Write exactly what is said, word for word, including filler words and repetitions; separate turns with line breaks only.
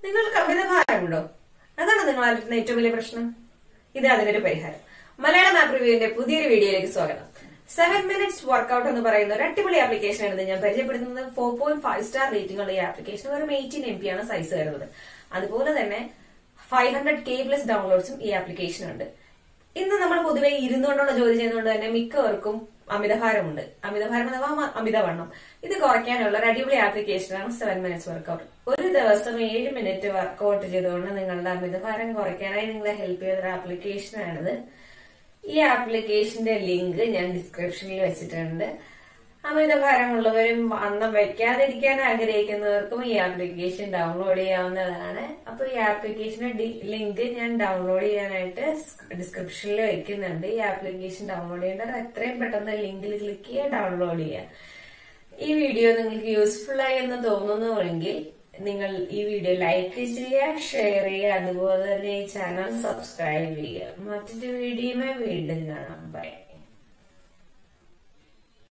നിങ്ങൾക്ക് അമിതഭാരമുണ്ടോ? അതാണ് നിങ്ങൾ അലട്ടുന്ന ഏറ്റവും വലിയ പ്രശ്നം. ഇത് അതിനൊരു പരിഹാരം. മലയാളം ആപ്പ് റിവ്യൂവിന്റെ പുതിയൊരു വീഡിയോയിലേക്ക് സ്വാഗതം. സെവൻ മിനിറ്റ്സ് വർക്ക്ഔട്ട് എന്ന് പറയുന്ന ഒരു അടിപൊളി ആപ്ലിക്കേഷൻ ആണ് ഞാൻ പരിചയപ്പെടുത്തുന്നത്. Four point five star rating ഉള്ള ഈ ആപ്ലിക്കേഷൻ വെറും എയ്റ്റീൻ എം പി ആണ് സൈസ് വരുന്നത്. അതുപോലെ തന്നെ ഫൈവ് ഹൺഡ്രഡ് കെ പ്ലസ് ഡൗൺലോഡ്സും ഈ ആപ്ലിക്കേഷൻ ഉണ്ട്. ഇന്ന് നമ്മൾ പൊതുവെ ഇരുന്നുകൊണ്ടുള്ള ജോലി ചെയ്യുന്നതുകൊണ്ട് തന്നെ മിക്കവർക്കും അമിതഭാരമുണ്ട്. അമിതഭാരം അഥവാ അമിതവണ്ണം. ഇത് കുറയ്ക്കാനുള്ള ഒരു അടിപൊളി ആപ്ലിക്കേഷനാണ് സെവൻ മിനിറ്റ്സ് വർക്ക്ഔട്ട്. ഒരു ദിവസം ഏഴ് മിനിറ്റ് വർക്ക്ഔട്ട് ചെയ്തുകൊണ്ട് നിങ്ങളുടെ അമിതഭാരം കുറയ്ക്കാനായി നിങ്ങളെ ഹെൽപ്പ് ചെയ്യുന്ന ഒരു ആപ്ലിക്കേഷനാണിത്. ഈ ആപ്ലിക്കേഷന്റെ ലിങ്ക് ഞാൻ ഡിസ്ക്രിപ്ഷനിൽ വെച്ചിട്ടുണ്ട്. അമിതഭാരമുള്ളവരും വണ്ണം വയ്ക്കാതിരിക്കാൻ ആഗ്രഹിക്കുന്നവർക്കും ഈ ആപ്ലിക്കേഷൻ ഡൗൺലോഡ് ചെയ്യാവുന്നതാണ്. അപ്പൊ ഈ ആപ്ലിക്കേഷന്റെ ലിങ്ക് ഞാൻ ഡൗൺലോഡ് ചെയ്യാനായിട്ട് ഡിസ്ക്രിപ്ഷനിൽ വെക്കുന്നുണ്ട്. ഈ ആപ്ലിക്കേഷൻ ഡൗൺലോഡ് ചെയ്യേണ്ടത് എത്രയും പെട്ടെന്ന് ലിങ്കിൽ ക്ലിക്ക് ചെയ്യുക, ഡൗൺലോഡ് ചെയ്യുക. ഈ വീഡിയോ നിങ്ങൾക്ക് യൂസ്ഫുൾ ആയി എന്ന് തോന്നുന്നുവെങ്കിൽ നിങ്ങൾ ഈ വീഡിയോ ലൈക്ക് ചെയ്യുക, ഷെയർ ചെയ്യുക, അതുപോലെ തന്നെ ഈ ചാനൽ സബ്സ്ക്രൈബ് ചെയ്യുക. മറ്റൊരു വീഡിയോയുമായി വീണ്ടും കാണാം. ബൈ.